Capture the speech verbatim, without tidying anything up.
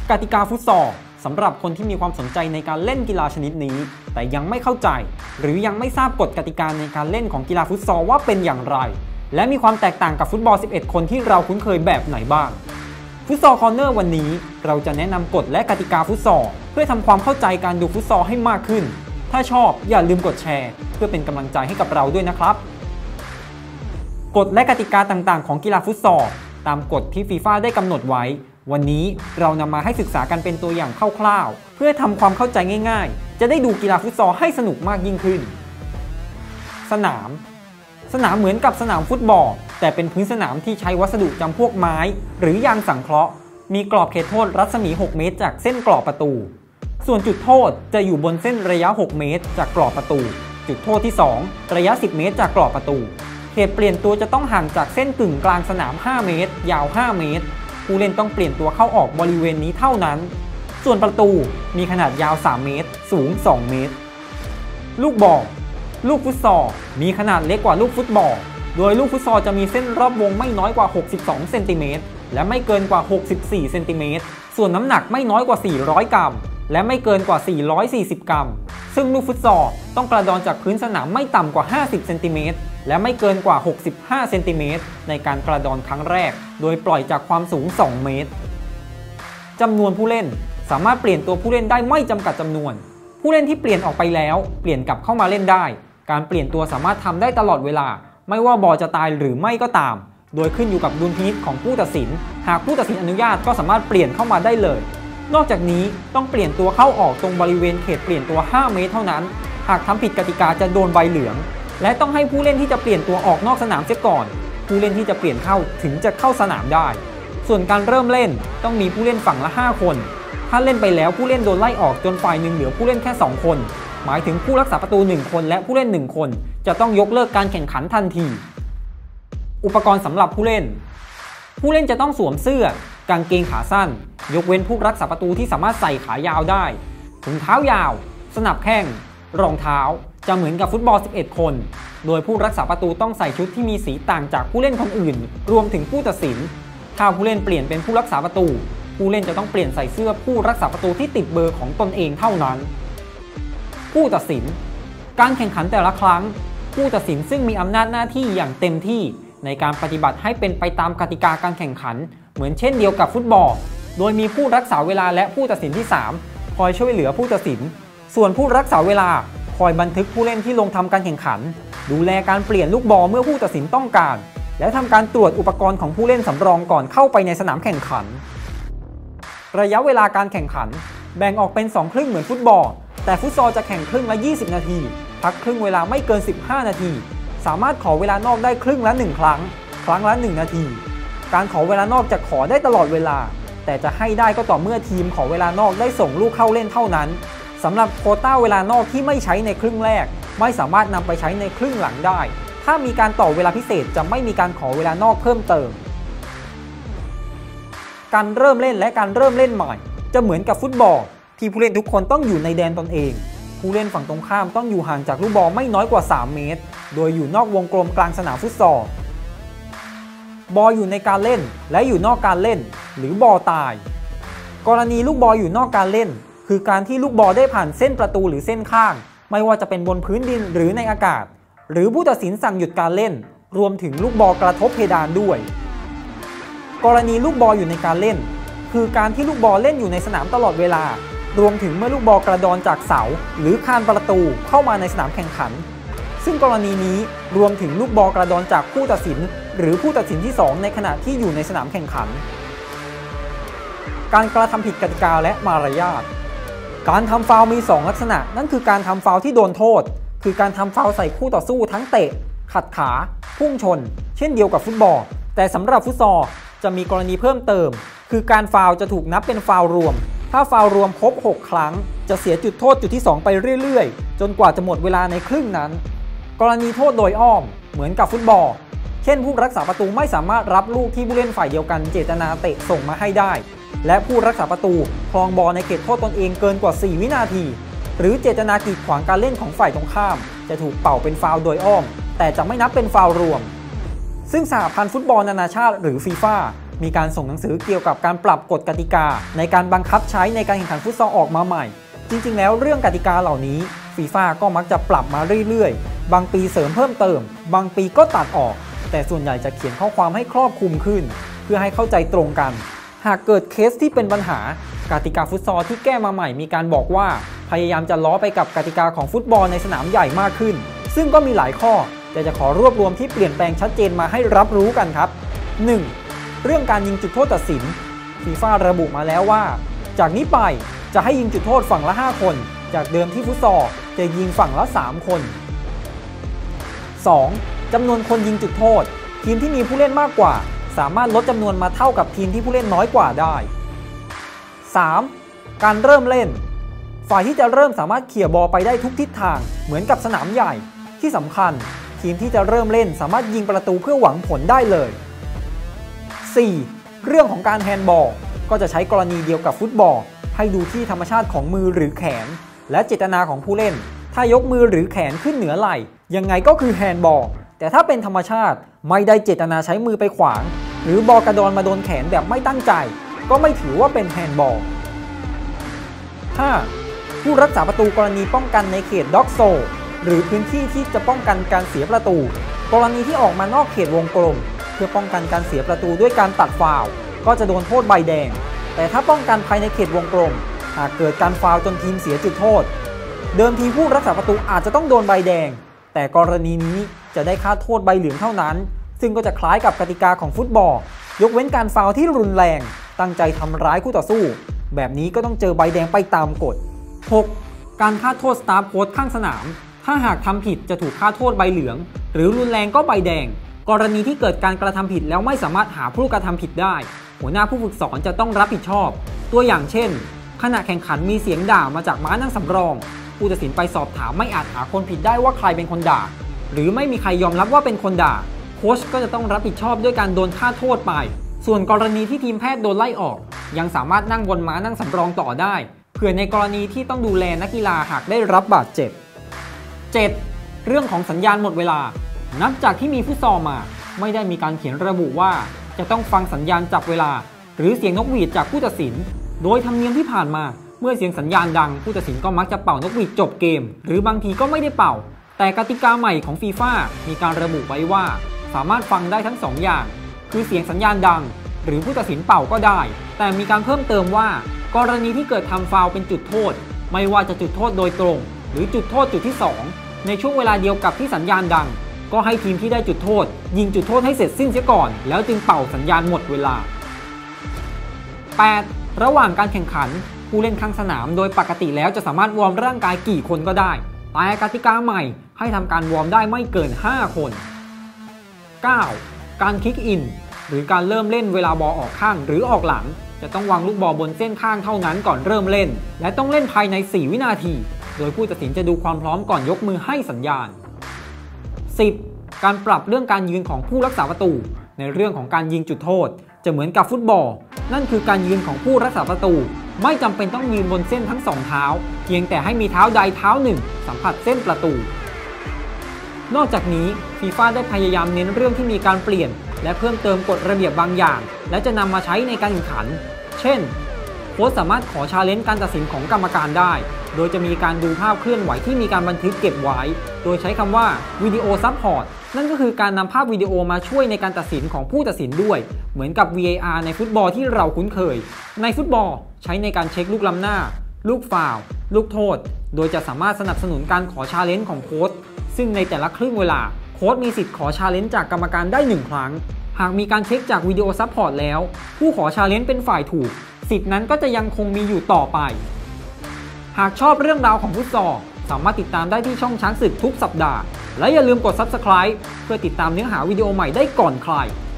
กติกาฟุตซอลสำหรับคนที่มีความสนใจในการเล่นกีฬาชนิดนี้แต่ยังไม่เข้าใจหรือยังไม่ทราบกฎกติกาในการเล่นของกีฬาฟุตซอลว่าเป็นอย่างไรและมีความแตกต่างกับฟุตบอลสิบเอ็ดคนที่เราคุ้นเคยแบบไหนบ้างฟุตซอลคอร์เนอร์วันนี้เราจะแนะนำกฎและกติกาฟุตซอลเพื่อทำความเข้าใจการดูฟุตซอลให้มากขึ้นถ้าชอบอย่าลืมกดแชร์เพื่อเป็นกำลังใจให้กับเราด้วยนะครับกฎและกติกาต่างๆของกีฬาฟุตซอลตามกฎที่ฟีฟ่าได้กำหนดไว้วันนี้เรานำมาให้ศึกษากันเป็นตัวอย่างคร่าวๆเพื่อทำความเข้าใจง่ายๆจะได้ดูกีฬาฟุตซอลให้สนุกมากยิ่งขึ้นสนามสนามเหมือนกับสนามฟุตบอลแต่เป็นพื้นสนามที่ใช้วัสดุจำพวกไม้หรือยางสังเคราะห์มีกรอบเขตโทษรัศมีหกเมตรจากเส้นกรอบประตูส่วนจุดโทษจะอยู่บนเส้นระยะหกเมตรจากกรอบประตูจุดโทษที่สองระยะสิบเมตรจากกรอบประตูเขตเปลี่ยนตัวจะต้องห่างจากเส้นกึ่งกลางสนามห้าเมตรยาวห้าเมตรผู้เล่นต้องเปลี่ยนตัวเข้าออกบริเวณนี้เท่านั้นส่วนประตูมีขนาดยาวสามเมตรสูงสองเมตรลูกบอลลูกฟุตซอลมีขนาดเล็กกว่าลูกฟุตบอลโดยลูกฟุตซอลจะมีเส้นรอบวงไม่น้อยกว่าหกสิบสองเซนติเมตรและไม่เกินกว่าหกสิบสี่เซนติเมตรส่วนน้ำหนักไม่น้อยกว่าสี่ร้อยกรัมและไม่เกินกว่าสี่ร้อยสี่สิบกรัมซึ่งลูกฟุตซอลต้องกระดอนจากพื้นสนามไม่ต่ำกว่าห้าสิบเซนติเมตรและไม่เกินกว่าหกสิบห้าเซนติเมตรในการกระดอนครั้งแรกโดยปล่อยจากความสูงสองเมตรจำนวนผู้เล่นสามารถเปลี่ยนตัวผู้เล่นได้ไม่จำกัดจำนวนผู้เล่นที่เปลี่ยนออกไปแล้วเปลี่ยนกลับเข้ามาเล่นได้การเปลี่ยนตัวสามารถทำได้ตลอดเวลาไม่ว่าบอลจะตายหรือไม่ก็ตามโดยขึ้นอยู่กับดุลพินิจของผู้ตัดสินหากผู้ตัดสินอนุญาตก็สามารถเปลี่ยนเข้ามาได้เลยนอกจากนี้ต้องเปลี่ยนตัวเข้าออกตรงบริเวณเขตเปลี่ยนตัวห้าเมตรเท่านั้นหากทำผิดกติกาจะโดนใบเหลืองและต้องให้ผู้เล่นที่จะเปลี่ยนตัวออกนอกสนามเสียก่อนผู้เล่นที่จะเปลี่ยนเข้าถึงจะเข้าสนามได้ส่วนการเริ่มเล่นต้องมีผู้เล่นฝั่งละห้าคนถ้าเล่นไปแล้วผู้เล่นโดนไล่ออกจนฝ่ายหนึ่งเหลือผู้เล่นแค่สองคนหมายถึงผู้รักษาประตูหนึ่งคนและผู้เล่นหนึ่งคนจะต้องยกเลิกการแข่งขันทันทีอุปกรณ์สำหรับผู้เล่นผู้เล่นจะต้องสวมเสื้อกางเกงขาสั้นยกเว้นผู้รักษาประตูที่สามารถใส่ขายาวได้ถุงเท้ายาวสนับแข้งรองเท้าจะเหมือนกับฟุตบอลสิบเอ็ดคนโดยผู้รักษาประตูต้องใส่ชุดที่มีสีต่างจากผู้เล่นคนอื่นรวมถึงผู้ตัดสินถ้าผู้เล่นเปลี่ยนเป็นผู้รักษาประตูผู้เล่นจะต้องเปลี่ยนใส่เสื้อผู้รักษาประตูที่ติดเบอร์ของตนเองเท่านั้นผู้ตัดสินการแข่งขันแต่ละครั้งผู้ตัดสินซึ่งมีอำนาจหน้าที่อย่างเต็มที่ในการปฏิบัติให้เป็นไปตามกติกาการแข่งขันเหมือนเช่นเดียวกับฟุตบอลโดยมีผู้รักษาเวลาและผู้ตัดสินที่สามคอยช่วยเหลือผู้ตัดสินส่วนผู้รักษาเวลาคอยบันทึกผู้เล่นที่ลงทำการแข่งขันดูแลการเปลี่ยนลูกบอลเมื่อผู้ตัดสินต้องการและทำการตรวจอุปกรณ์ของผู้เล่นสำรองก่อนเข้าไปในสนามแข่งขันระยะเวลาการแข่งขันแบ่งออกเป็นสองครึ่งเหมือนฟุตบอลแต่ฟุตซอลจะแข่งครึ่งละยี่สิบนาทีพักครึ่งเวลาไม่เกินสิบห้านาทีสามารถขอเวลานอกได้ครึ่งละหนึ่งครั้งครั้งละหนึ่งนาทีการขอเวลานอกจะขอได้ตลอดเวลาแต่จะให้ได้ก็ต่อเมื่อทีมขอเวลานอกได้ส่งลูกเข้าเล่นเท่านั้นสำหรับโควต้าเวลานอกที่ไม่ใช้ในครึ่งแรกไม่สามารถนำไปใช้ในครึ่งหลังได้ถ้ามีการต่อเวลาพิเศษจะไม่มีการขอเวลานอกเพิ่มเติมการเริ่มเล่นและการเริ่มเล่นใหม่จะเหมือนกับฟุตบอลที่ผู้เล่นทุกคนต้องอยู่ในแดนตนเองผู้เล่นฝั่งตรงข้ามต้องอยู่ห่างจากลูกบอลไม่น้อยกว่าสามเมตรโดยอยู่นอกวงกลมกลางสนามฟุตซอลบอลอยู่ในการเล่นและอยู่นอกการเล่นหรือบอลตายกรณีลูกบอลอยู่นอกการเล่นคือการที่ลูกบอลได้ผ่านเส้นประตูหรือเส้นข้างไม่ว่าจะเป็นบนพื้นดินหรือในอากาศหรือผู้ตัดสินสั่งหยุดการเล่นรวมถึงลูกบอลกระทบเพดานด้วยกรณีลูกบอลอยู่ในการเล่นคือการที่ลูกบอลเล่นอยู่ในสนามตลอดเวลารวมถึงเมื่อลูกบอลกระดอนจากเสาหรือคานประตูเข้ามาในสนามแข่งขันซึ่งกรณีนี้รวมถึงลูกบอลกระดอนจากผู้ตัดสินหรือผู้ตัดสินที่สองในขณะที่อยู่ในสนามแข่งขันการกระทำผิดกติกาและมารยาทการทำฟาวล์มีสองลักษณะนั่นคือการทำฟาวล์ที่โดนโทษคือการทำฟาวล์ใส่คู่ต่อสู้ทั้งเตะขัดขาพุ่งชนเช่นเดียวกับฟุตบอลแต่สำหรับฟุตซอลจะมีกรณีเพิ่มเติมคือการฟาวล์จะถูกนับเป็นฟาวล์รวมถ้าฟาวล์รวมครบหกครั้งจะเสียจุดโทษจุดที่สองไปเรื่อยๆจนกว่าจะหมดเวลาในครึ่งนั้นกรณีโทษโดยอ้อมเหมือนกับฟุตบอลเช่นผู้รักษาประตูไม่สามารถรับลูกที่ผู้เล่นฝ่ายเดียวกันเจตนาเตะส่งมาให้ได้และผู้รักษาประตูครองบอลในเขตโทษตนเองเกินกว่าสี่วินาทีหรือเจตนากีดขวางการเล่นของฝ่ายตรงข้ามจะถูกเป่าเป็นฟาวล์โดยอ้อมแต่จะไม่นับเป็นฟาวล์รวมซึ่งสหพันธ์ฟุตบอลนานาชาติหรือฟีฟ่ามีการส่งหนังสือเกี่ยวกับการปรับกฎกติกาในการบังคับใช้ในการแข่งขันฟุตซอลออกมาใหม่จริงๆแล้วเรื่องกติกาเหล่านี้ฟีฟ่าก็มักจะปรับมาเรื่อยๆบางปีเสริมเพิ่มเติมบางปีก็ตัดออกแต่ส่วนใหญ่จะเขียนข้อความให้ครอบคลุมขึ้นเพื่อให้เข้าใจตรงกันหากเกิดเคสที่เป็นปัญหากติกาฟุตซอลที่แก้มาใหม่มีการบอกว่าพยายามจะล้อไปกับกติกาของฟุตบอลในสนามใหญ่มากขึ้นซึ่งก็มีหลายข้อแต่จะขอรวบรวมที่เปลี่ยนแปลงชัดเจนมาให้รับรู้กันครับ หนึ่ง. เรื่องการยิงจุดโทษตัดสินฟีฟ่าระบุมาแล้วว่าจากนี้ไปจะให้ยิงจุดโทษฝั่งละห้าคนจากเดิมที่ฟุตซอลจะยิงฝั่งละสามคน สอง. จำนวนคนยิงจุดโทษทีมที่มีผู้เล่นมากกว่าสามารถลดจำนวนมาเท่ากับทีมที่ผู้เล่นน้อยกว่าได้ สาม. การเริ่มเล่นฝ่ายที่จะเริ่มสามารถเขี่ยบอลไปได้ทุกทิศทางเหมือนกับสนามใหญ่ที่สำคัญทีมที่จะเริ่มเล่นสามารถยิงประตูเพื่อหวังผลได้เลย สี่. เรื่องของการแฮนด์บอลก็จะใช้กรณีเดียวกับฟุตบอลให้ดูที่ธรรมชาติของมือหรือแขนและเจตนาของผู้เล่นถ้ายกมือหรือแขนขึ้นเหนือไหล่ยังไงก็คือแฮนด์บอลแต่ถ้าเป็นธรรมชาติไม่ได้เจตนาใช้มือไปขวางหรือบอลกระดอนมาโดนแขนแบบไม่ตั้งใจก็ไม่ถือว่าเป็นแฮนด์บอล ห้า. ผู้รักษาประตูกรณีป้องกันในเขตด็อกโซหรือพื้นที่ที่จะป้องกันการเสียประตูกรณีที่ออกมานอกเขตวงกลมเพื่อป้องกันการเสียประตูด้วยการตัดฟาวล์ก็จะโดนโทษใบแดงแต่ถ้าป้องกันภายในเขตวงกลมหากเกิดการฟาวล์จนทีมเสียจุดโทษเดิมทีผู้รักษาประตูอาจจะต้องโดนใบแดงแต่กรณีนี้จะได้ค่าโทษใบเหลืองเท่านั้นซึ่งก็จะคล้ายกับกติกาของฟุตบอลยกเว้นการฟาวล์ที่รุนแรงตั้งใจทำร้ายคู่ต่อสู้แบบนี้ก็ต้องเจอใบแดงไปตามกฎ หก. การฆ่าโทษสตาฟโค้ชข้างสนามถ้าหากทำผิดจะถูกฆ่าโทษใบเหลืองหรือรุนแรงก็ใบแดงกรณีที่เกิดการกระทำผิดแล้วไม่สามารถหาผู้กระทำผิดได้หัวหน้าผู้ฝึกสอนจะต้องรับผิดชอบตัวอย่างเช่นขณะแข่งขันมีเสียงด่ามาจากม้านั่งสำรองผู้ตัดสินไปสอบถามไม่อาจหาคนผิดได้ว่าใครเป็นคนด่าหรือไม่มีใครยอมรับว่าเป็นคนด่าโค้ชก็จะต้องรับผิดชอบด้วยการโดนฆ่าโทษไปส่วนกรณีที่ทีมแพทย์โดนไล่ออกยังสามารถนั่งบนม้านั่งสำรองต่อได้เผื่อในกรณีที่ต้องดูแลนักกีฬาหากได้รับบาดเจ็บ เจ็ด. เรื่องของสัญญาณหมดเวลานับจากที่มีฟุตซอลมาไม่ได้มีการเขียนระบุว่าจะต้องฟังสัญญาณจับเวลาหรือเสียงนกหวีดจากผู้ตัดสินโดยธรรมเนียมที่ผ่านมาเมื่อเสียงสัญญาณดังผู้ตัดสินก็มักจะเป่านกหวีดจบเกมหรือบางทีก็ไม่ได้เป่าแต่กติกาใหม่ของฟีฟ่ามีการระบุไว้ว่าสามารถฟังได้ทั้งสองอย่างคือเสียงสัญญาณดังหรือผู้ตัดสินเป่าก็ได้แต่มีการเพิ่มเติมว่ากรณีที่เกิดทำฟาวล์เป็นจุดโทษไม่ว่าจะจุดโทษโดยตรงหรือจุดโทษจุดที่สองในช่วงเวลาเดียวกับที่สัญญาณดังก็ให้ทีมที่ได้จุดโทษยิงจุดโทษให้เสร็จสิ้นเสียก่อนแล้วจึงเป่าสัญญาณหมดเวลา แปด. ระหว่างการแข่งขันผู้เล่นข้างสนามโดยปกติแล้วจะสามารถวอร์มร่างกายกี่คนก็ได้แต่กติกาใหม่ให้ทำการวอร์มได้ไม่เกินห้าคน เก้า. การคิกอินหรือการเริ่มเล่นเวลาบอลออกข้างหรือออกหลังจะต้องวางลูกบอลบนเส้นข้างเท่านั้นก่อนเริ่มเล่นและต้องเล่นภายในสี่วินาทีโดยผู้ตัดสินจะดูความพร้อมก่อนยกมือให้สัญญาณ สิบ. การปรับเรื่องการยืนของผู้รักษาประตูในเรื่องของการยิงจุดโทษจะเหมือนกับฟุตบอลนั่นคือการยืนของผู้รักษาประตูไม่จำเป็นต้องยืนบนเส้นทั้งสองเท้าเพียงแต่ให้มีเท้าใดเท้าหนึ่งสัมผัสเส้นประตูนอกจากนี้ฟีฟ่าได้พยายามเน้นเรื่องที่มีการเปลี่ยนและเพิ่มเติมกฎระเบียบบางอย่างและจะนำมาใช้ในการแข่งขันเช่นโค้ชสามารถขอชาเลนจ์การตัดสินของกรรมการได้โดยจะมีการดูภาพเคลื่อนไหวที่มีการบันทึกเก็บไว้โดยใช้คำว่าวิดีโอซัพพอร์ตนั่นก็คือการนำภาพวิดีโอมาช่วยในการตัดสินของผู้ตัดสินด้วยเหมือนกับ วี เอ อาร์ ในฟุตบอลที่เราคุ้นเคยในฟุตบอลใช้ในการเช็คลูกล้ำหน้าลูกฟาวล์ลูกโทษโดยจะสามารถสนับสนุนการขอชาเลนจ์ของโค้ชซึ่งในแต่ละครึ่งเวลาโค้ชมีสิทธิ์ขอชาเลนจ์จากกรรมการได้หนึ่งครั้งหากมีการเช็คจากวิดีโอซัพพอร์ตแล้วผู้ขอชาเลนจ์เป็นฝ่ายถูกสิทธิ์นั้นก็จะยังคงมีอยู่ต่อไปหากชอบเรื่องราวของฟุตซอลสามารถติดตามได้ที่ช่องช้างศึกทุกสัปดาห์และอย่าลืมกด ซับสไครบ์ เพื่อติดตามเนื้อหาวิดีโอใหม่ได้ก่อนใคร